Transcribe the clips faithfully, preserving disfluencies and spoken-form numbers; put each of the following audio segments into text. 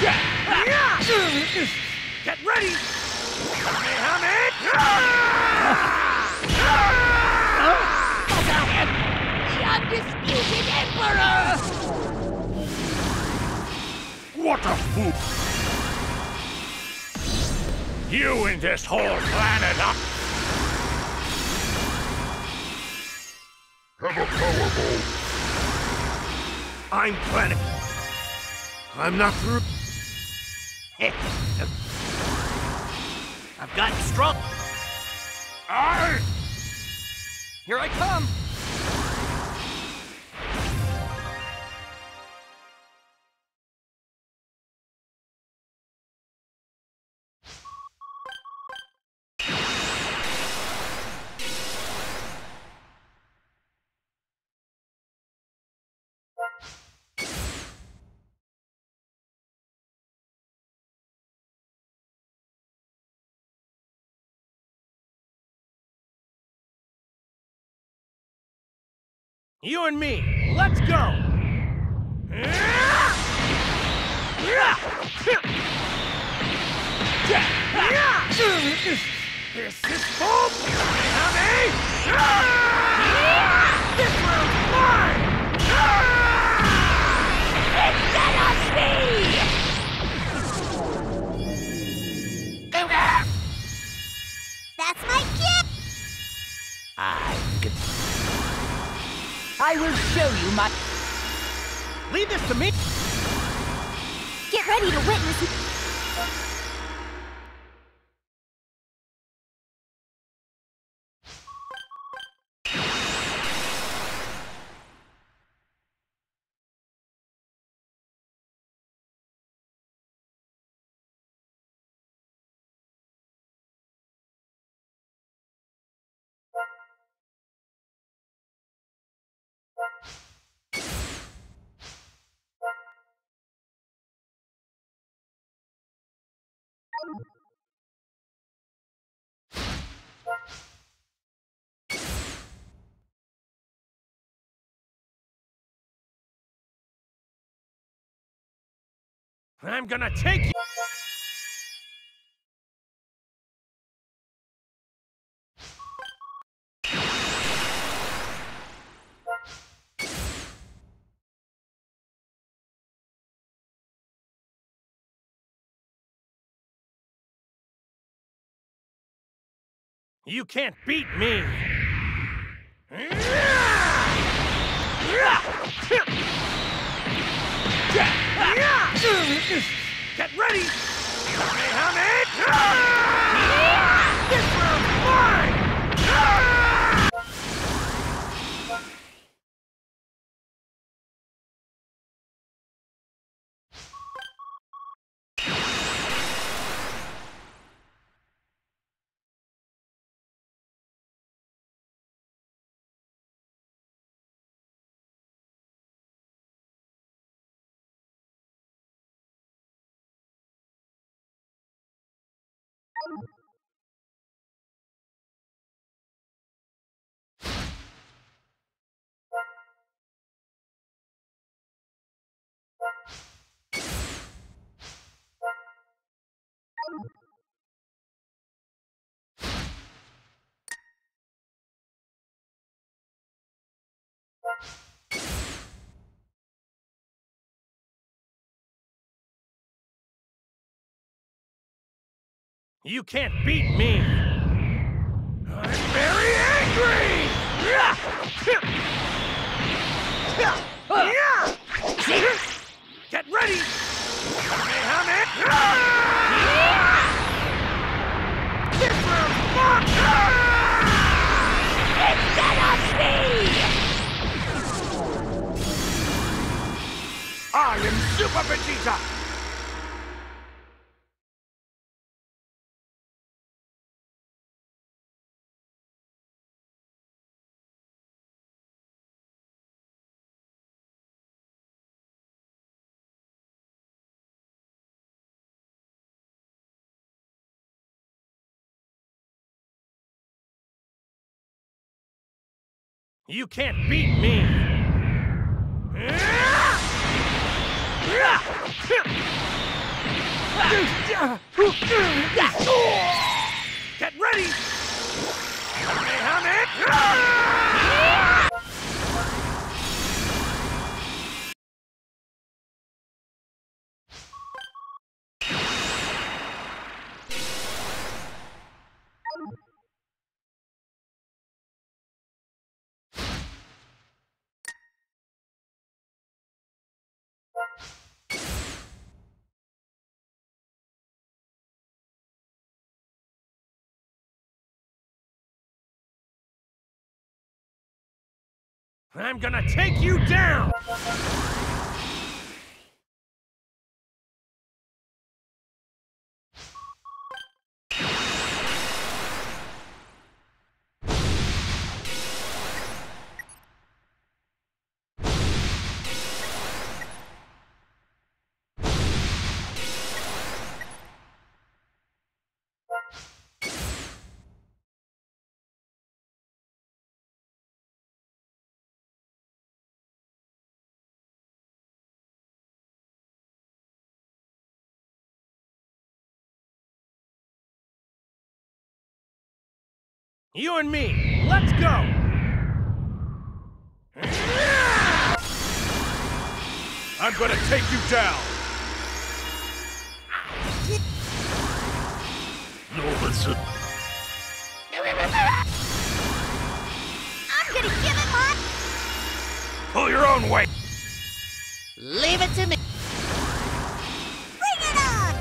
Get ready! The undisputed Emperor! What a fool! You and this whole planet up! Have a powerball. I'm planning. I'm not through. I've gotten strong. I. Here I come. You and me, let's go! This is full! This round's mine! Instead of me! That's my gift! I could... I will show you my... Leave this to me! Get ready to witness... I'm gonna take you! You can't beat me! Get ready! This round's mine! You can't beat me! I'm very angry! Get ready! This round's fun! Instead of me! I am Super Vegeta! You can't beat me! Get ready! I'm gonna take you down! You and me, let's go! I'm gonna take you down! No, listen. I'm gonna give it my... Pull your own weight! Leave it to me. Bring it on!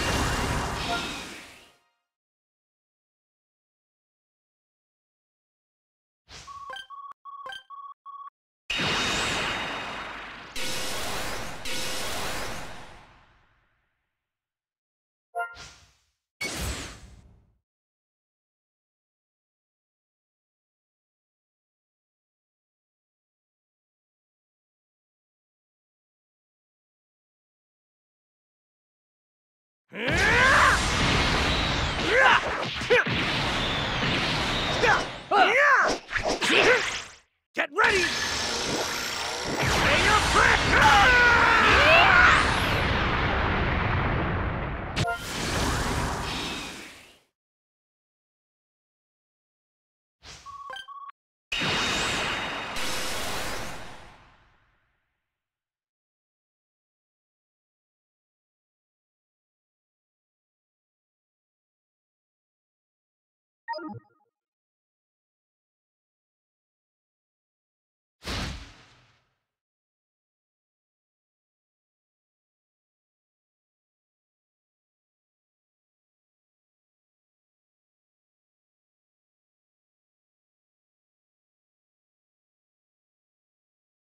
Get ready! Say your prayer! You